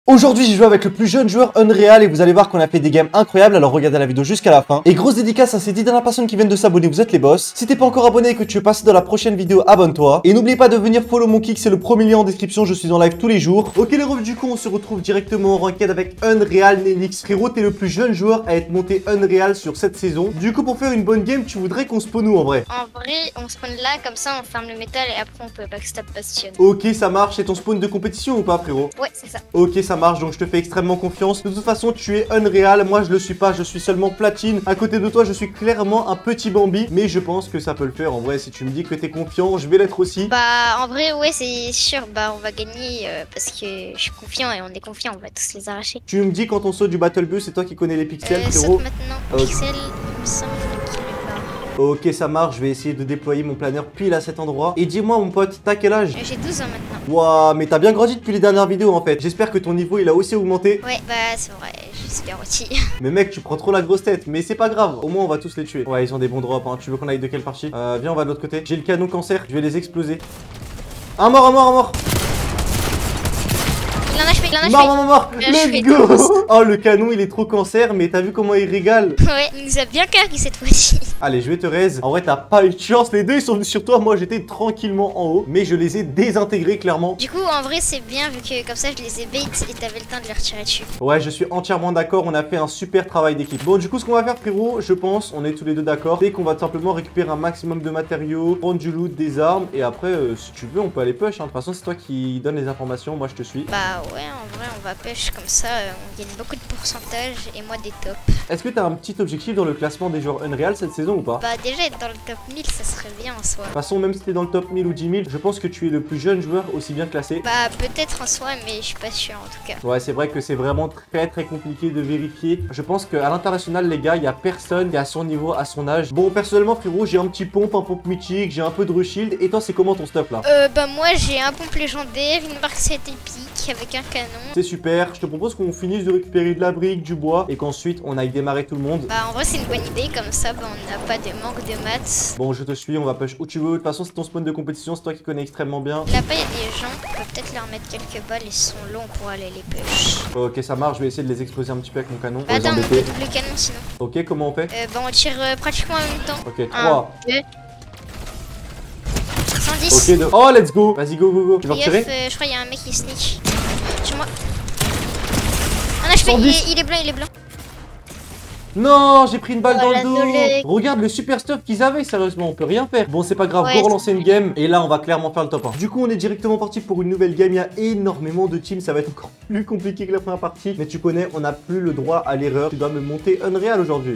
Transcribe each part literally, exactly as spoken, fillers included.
Aujourd'hui j'ai joué avec le plus jeune joueur Unreal et vous allez voir qu'on a fait des games incroyables, alors regardez la vidéo jusqu'à la fin. Et grosse dédicace à ces dix dernières personnes qui viennent de s'abonner, vous êtes les boss. Si t'es pas encore abonné et que tu veux passer dans la prochaine vidéo, abonne-toi. Et n'oublie pas de venir follow mon kick, c'est le premier lien en description, je suis en live tous les jours. Ok les refs, du coup on se retrouve directement en ranked avec Unreal Nelix. Frérot, t'es le plus jeune joueur à être monté Unreal sur cette saison. Du coup pour faire une bonne game, tu voudrais qu'on spawn où en vrai? En vrai, on spawn là, comme ça on ferme le métal et après on peut backstab bastion. Ok, ça marche, c'est ton spawn de compétition ou pas frérot? Ouais, c'est ça. Ok, ça marche, donc je te fais extrêmement confiance. De toute façon, tu es Unreal, moi je le suis pas, je suis seulement platine. À côté de toi, je suis clairement un petit Bambi, mais je pense que ça peut le faire. En vrai, si tu me dis que t'es confiant, je vais l'être aussi. Bah, en vrai, ouais, c'est sûr. Bah, on va gagner euh, parce que je suis confiant et on est confiant, on va tous les arracher. Tu me dis quand on saute du Battle Bus, c'est toi qui connais les pixels, euh, frérot. Saute maintenant. Okay. Pixel, il me semble qu'il est pas. Ok, ça marche, je vais essayer de déployer mon planeur pile à cet endroit. Et dis-moi, mon pote, t'as quel âge? Euh, J'ai douze ans maintenant. Waouh, mais t'as bien grandi depuis les dernières vidéos en fait. J'espère que ton niveau il a aussi augmenté. Ouais, bah c'est vrai, j'espère aussi. Mais mec, tu prends trop la grosse tête, mais c'est pas grave. Au moins, on va tous les tuer. Ouais, ils ont des bons drops. Hein. Tu veux qu'on aille de quelle partie? euh, Viens, on va de l'autre côté. J'ai le canon cancer, je vais les exploser. Un mort, un mort, un mort. Il en a achevé, il en a achevé. Mort, mort, mort, Il a let's achevé. go. Oh, le canon, il est trop cancer, mais t'as vu comment il régale? Ouais, il nous a bien cargué cette fois-ci. Allez, je vais te raise. En vrai, t'as pas eu de chance. Les deux, ils sont venus sur toi. Moi, j'étais tranquillement en haut, mais je les ai désintégrés, clairement. Du coup, en vrai, c'est bien vu que comme ça, je les ai bait et t'avais le temps de les retirer dessus. Ouais, je suis entièrement d'accord. On a fait un super travail d'équipe. Bon, du coup, ce qu'on va faire, frérot, je pense, on est tous les deux d'accord, c'est qu'on va tout simplement récupérer un maximum de matériaux, prendre du loot, des armes, et après, euh, si tu veux, on peut aller push. Hein. De toute façon, c'est toi qui donne les informations. Moi, je te suis. Bah ouais, en vrai, on va pêche comme ça, euh, on gagne beaucoup de pourcentage et moi des tops. Est-ce que t'as un petit objectif dans le classement des joueurs Unreal cette saison ou pas? Bah déjà être dans le top mille, ça serait bien en soi. De toute façon, même si t'es dans le top mille ou dix mille, je pense que tu es le plus jeune joueur aussi bien classé. Bah peut-être en soi, mais je suis pas sûr en tout cas. Ouais, c'est vrai que c'est vraiment très très compliqué de vérifier. Je pense qu'à l'international, les gars, il y a personne qui est à son niveau, à son âge. Bon, personnellement, frérot, j'ai un petit pompe, un pompe mythique, j'ai un peu de reshield. Et toi, c'est comment ton stuff là? Euh, bah moi j'ai un pompe légendaire, une marque sept épique avec un canon. C'est super, je te propose qu'on finisse de récupérer de la brique, du bois, et qu'ensuite on aille démarrer tout le monde. Bah en vrai c'est une bonne idée, comme ça bah, on n'a pas de manque de maths. Bon, je te suis, on va push où tu veux. De toute façon, c'est ton spawn de compétition, c'est toi qui connais extrêmement bien. Là-bas il y a des gens, on peut peut-être leur mettre quelques balles, ils sont longs pour aller les push. Ok, ça marche, je vais essayer de les exploser un petit peu avec mon canon. Bah attends, on peut double canon sinon. Ok, comment on fait? Euh, bah on tire euh, pratiquement en même temps. Ok, trois. un, deux. cent dix. Ok, deux. Oh, let's go. Vas-y, go, go, go. Tu vas F, retirer? euh, je crois qu'il y a un mec qui sneak. Sur moi. Un H P, cent il dix. est, il est blanc, il est blanc. Non, j'ai pris une balle Oh, dans la le dos. dolé. Regarde le super stuff qu'ils avaient, sérieusement, on peut rien faire. Bon, c'est pas grave, Ouais, go relancer une game. Et là, on va clairement faire le top un. Du coup, on est directement parti pour une nouvelle game. Il y a énormément de teams, ça va être encore plus compliqué que la première partie. Mais tu connais, on n'a plus le droit à l'erreur. Tu dois me monter Unreal aujourd'hui.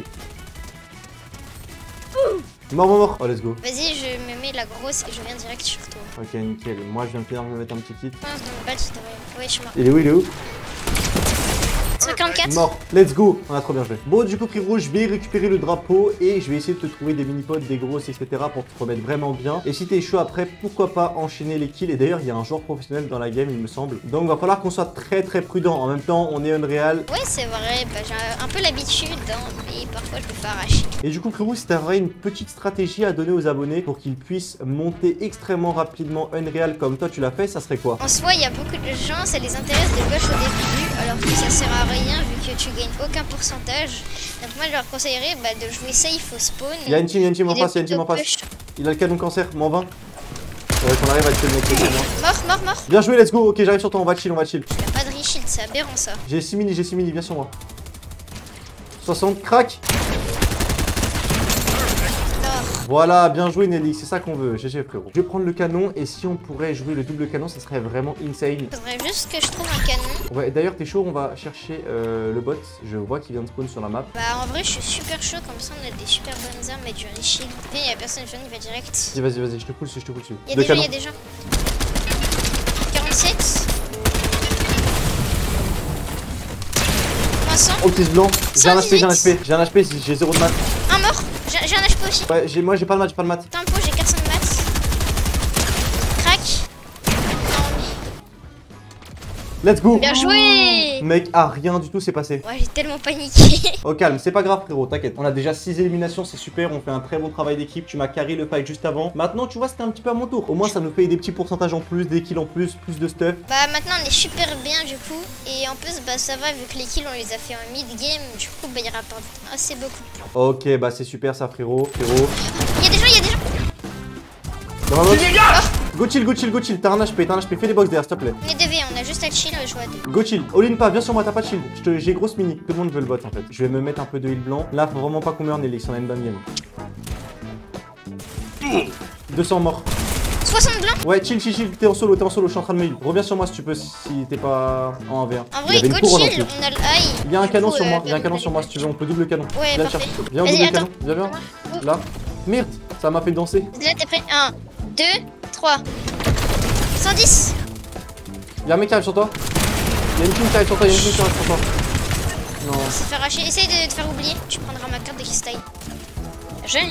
Mort, mort, mort. Oh, let's go. Vas-y, je me mets la grosse et je viens direct sur toi. Ok, nickel. Moi, je viens de finir de me mettre un petit kit. Ah, dans le bal, tu devrais. Ouais, je suis mort. Il est où, il est où? cinquante-quatre. Mort, let's go, on a trop bien joué. Bon, du coup, frérot, je vais récupérer le drapeau et je vais essayer de te trouver des mini-pods, des grosses, et cetera pour te remettre vraiment bien. Et si t'es chaud après, pourquoi pas enchaîner les kills. Et d'ailleurs, il y a un joueur professionnel dans la game, il me semble. Donc, va falloir qu'on soit très très prudent. En même temps, on est Unreal. Ouais, c'est vrai, bah, j'ai un peu l'habitude, hein, mais parfois je me fais arracher. Et du coup, frérot, si t'avais une petite stratégie à donner aux abonnés pour qu'ils puissent monter extrêmement rapidement Unreal comme toi tu l'as fait, ça serait quoi? En soi, il y a beaucoup de gens, ça les intéresse de push au début, alors que ça sert à rien vu que tu gagnes aucun pourcentage. Donc moi, je leur conseillerais bah, de jouer safe au spawn. Il y a une team, il y a une team en et face, il y a une team en face. push. Il a le canon cancer, m'en va. Faudrait qu'on arrive à tuer le mec. Mort, mort, mort. Bien joué, let's go. Ok, j'arrive sur toi, on va chill, on va chill. Il a pas de reshield, c'est aberrant ça. J'ai six mini, j'ai six mini, viens sur moi. soixante, crack. Voilà, bien joué Nelly, c'est ça qu'on veut, G G frérot. Je vais prendre le canon et si on pourrait jouer le double canon, ça serait vraiment insane. Faudrait juste que je trouve un canon. Ouais, d'ailleurs t'es chaud, on va chercher euh, le bot. Je vois qu'il vient de spawn sur la map. Bah en vrai je suis super chaud, comme ça on a des super bonnes armes et du reshield. Et il y a personne, jeune, il va direct. Vas-y, vas-y, vas-y, je te pousse dessus, je te pousse dessus. Il y a Le des gens, canon. il y a des gens. quarante-sept. trois cents. Oh, petit blanc. J'ai un H P, j'ai un H P, cent dix-huit. j'ai un H P, j'ai zéro de mat. Un mort. J'ai j'ai un H P aussi. Ouais, j'ai- moi j'ai pas de mat, j'ai pas de mat. Tempo, j'ai quatre cents de maths. Crac. Non. Let's go. Bien joué. Mec, ah, rien du tout s'est passé. Ouais, j'ai tellement paniqué. Au calme, c'est pas grave frérot, t'inquiète. On a déjà six éliminations, c'est super, on fait un très bon travail d'équipe. Tu m'as carry le fight juste avant. Maintenant, tu vois, c'était un petit peu à mon tour. Au moins, ça nous fait des petits pourcentages en plus, des kills en plus, plus de stuff. Bah maintenant on est super bien du coup. Et en plus bah ça va vu que les kills on les a fait en mid-game. Du coup bah il rapporte assez beaucoup de plans. Ok, bah c'est super ça frérot, frérot. Il y a des gens, il y a des gens. Dans ma box. Go chill, go chill, go chill, t'as un H P, t'as un H P, fais des box derrière s'il te plaît. On est deux V, on a juste à chill, je vois deux. Go chill, all in pas, viens sur moi, t'as pas de shield. Je te- J'ai grosse mini, tout le monde veut le bot en fait. Je vais me mettre un peu de heal blanc. Là, faut vraiment pas qu'on meure Nelix, on a une bonne game. deux cents morts. soixante blancs. Ouais, chill, chill, chill, t'es en solo, t'es en solo, je suis en train de me heal. Reviens sur moi si tu peux, si t'es pas en un v un. En Il y vrai, avait une go couronne en chill, plus. on a le high. Il y a un Du canon coup, sur moi, euh, il y a un canon sur moi si tu veux, on peut double canon. Ouais, Viens le parfait. chercher. Viens au Vas-y, double attends. canon, viens, viens. Là. Merde, ça m'a fait danser. Là t'es prêt. un, deux, trois. cent dix. Il y a un mec qui arrive sur toi. Il y a une fille qui arrive sur toi, il y a une fille qui arrive sur toi. Non. Se faire arracher. Essaye de te faire oublier. Tu prendras ma carte de Kistaï. Bien joué.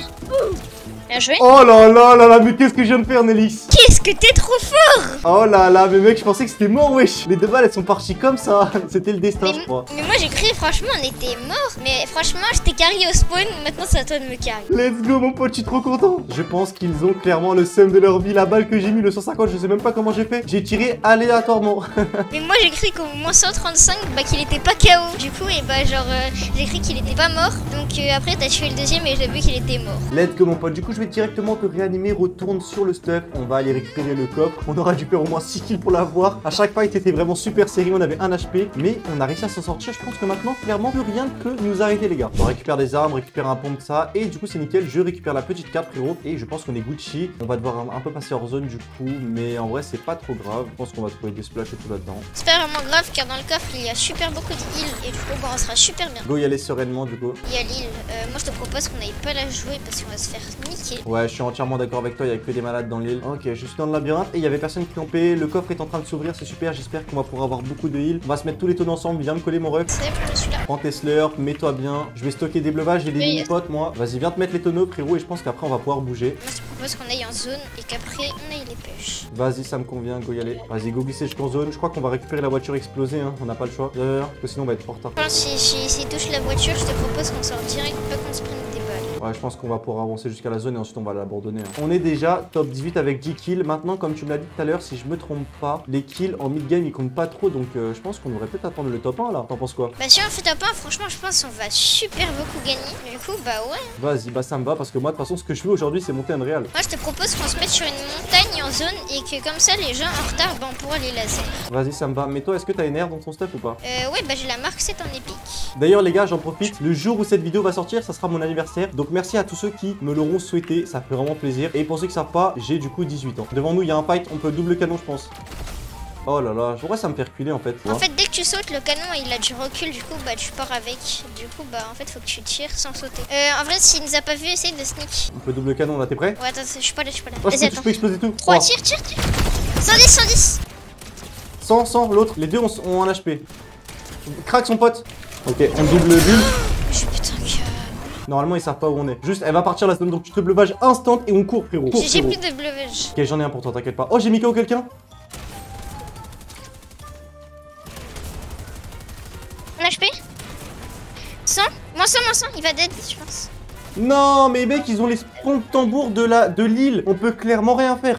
Bien joué. Oh là là là là, mais qu'est-ce que je viens de faire, Nelix? Qu'est-ce que t'es trop fort. Oh là là, mais mec, je pensais que c'était mort, wesh. Les deux balles, elles sont parties comme ça. C'était le destin, je Mais, crois. mais moi j'ai cru franchement on était mort. Mais franchement je t'ai carry au spawn. Maintenant c'est à toi de me carry. Let's go, mon pote, je suis trop content. Je pense qu'ils ont clairement le seum de leur vie. La balle que j'ai mis, le cent cinquante, je sais même pas comment j'ai fait. J'ai tiré aléatoirement. Mais moi j'ai cru qu'au moins cent trente-cinq, bah qu'il était pas K O. Du coup, et bah genre euh, j'ai cru qu'il était pas mort. Donc euh, après t'as tué le deuxième et j'ai vu qu'il était mort. Let's go, mon pote. Du coup, je vais directement te réanimer. Retourne sur le stuff. On va aller récupérer le coffre. On aura dû perdre au moins six kills pour l'avoir. À chaque fight, c'était vraiment super serré. On avait un H P, mais on a réussi à s'en sortir. Je pense que maintenant, clairement, plus rien ne peut nous arrêter, les gars. On récupère des armes, récupère un pompe, ça. Et du coup, c'est nickel. Je récupère la petite carte, frérot. Et je pense qu'on est Gucci. On va devoir un, un peu passer hors zone, du coup. Mais en vrai, c'est pas trop grave. Je pense qu'on va trouver des splash et tout là-dedans. C'est pas vraiment grave car dans le coffre il y a super beaucoup de heal. Et du coup, bah, on sera super bien. Go y aller sereinement, du coup. Il y a l'île. Euh, moi je te propose qu'on n'aille pas la jouer parce qu'on va se faire niquer. Ouais, je suis entièrement d'accord avec toi, il y a que des malades dans l'île. Ok, je suis dans le labyrinthe et il y avait personne qui campait. Le coffre est en train de s'ouvrir, c'est super. J'espère qu'on va pouvoir avoir beaucoup de heal. On va se mettre tous les tonneaux ensemble. Viens me coller, mon ref. C'est bon, je suis là. Prends tes slurps, mets-toi bien. Je vais stocker des breuvages, j'ai des Oui. mini-potes, moi. Vas-y, viens te mettre les tonneaux, frérot, et je pense qu'après on va pouvoir bouger. Moi je te propose qu'on aille en zone et qu'après on aille les pêches. Vas-y, ça me convient, go y aller. Vas-y, go glisser jusqu'en zone. Je crois qu'on va récupérer la voiture explosée, hein. On n'a pas le choix. Viens, viens, viens, parce que sinon on va être en retard. Je pense si, si, si touche la voiture, je te propose qu'on sort direct, pas qu'on se prenne des balles. Ouais, je pense qu'on va pouvoir avancer jusqu'à la zone et ensuite on va l'abandonner. hein. On est déjà top dix-huit avec dix kills. Maintenant, comme tu me l'as dit tout à l'heure, si je me trompe pas, les kills en mid-game ils comptent pas trop. Donc euh, je pense qu'on devrait peut-être attendre le top un là. T'en penses quoi? Bah si on fait top un, franchement je pense qu'on va super beaucoup gagner. Du coup bah ouais. Vas-y, bah ça me va parce que moi de toute façon ce que je veux aujourd'hui c'est monter un réal. Moi je te propose qu'on se mette sur une montagne en zone et que comme ça les gens en retard bah on pourra les laser. Vas-y, ça me va. Mais toi, est-ce que t'as une air dans ton stuff ou pas? Euh ouais bah j'ai la marque sept en épique. D'ailleurs les gars, j'en profite, le jour où cette vidéo va sortir, ça sera mon anniversaire. Donc merci à tous ceux qui me l'auront souhaité, ça fait vraiment plaisir. Et pour ceux qui savent pas, j'ai du coup dix-huit ans. Devant nous, il y a un fight, on peut double canon, je pense. Oh là là, pourquoi ça me fait reculer en fait? En fait dès que tu sautes le canon il a du recul du coup bah tu pars avec. Du coup bah en fait faut que tu tires sans sauter. Euh en vrai s'il nous a pas vu essaye de sneak. On peut double canon là, t'es prêt? Ouais attends je suis pas là je suis pas là. Oh, je Vas-y peux, je attends. peux exploser tout. trois tire tire tire. cent dix cent dix. cent, cent, l'autre, les deux ont, ont un H P. Craque son pote. Ok, on double bulle. Je suis putain que. Normalement ils savent pas où on est. Juste, elle va partir la zone, donc tu te bleuvage instant et on court, frérot. Cours, J'ai frérot. plus de bleuvage. Ok, j'en ai un pour toi, t'inquiète pas. Oh, j'ai mis K O quelqu'un. Un H P cent. Moins cent, moins cent, il va dead je pense. Non, mais mec, ils ont les pompes tambours de la de l'île. On peut clairement rien faire.